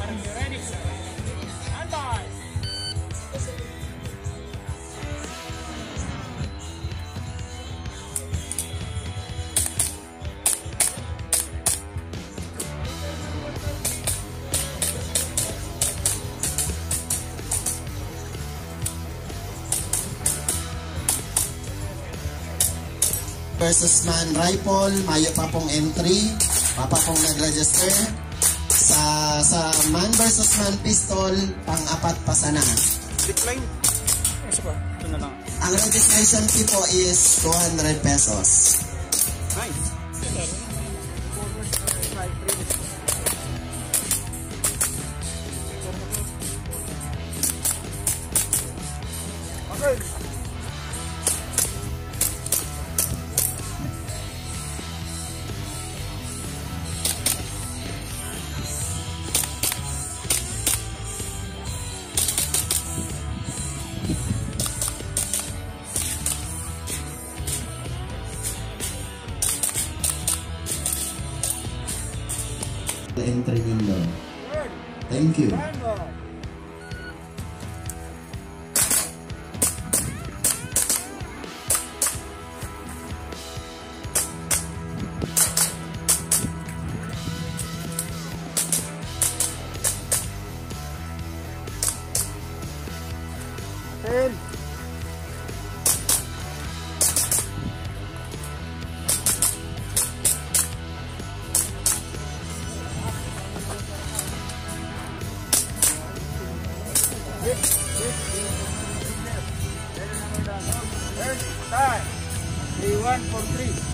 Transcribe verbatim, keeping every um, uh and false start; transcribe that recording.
Ready? Stand by. Versus man rifle, mayo pa pong entry, papa pong nag-register. Sa sa man versus man pistol, pang-apat pa sana. Decline. Isa pa, ito na lang. Ang registration fee po is two hundred pesos. Nice. Okay. Entry window. Thank you. Ten. Time. Three, one, four, three.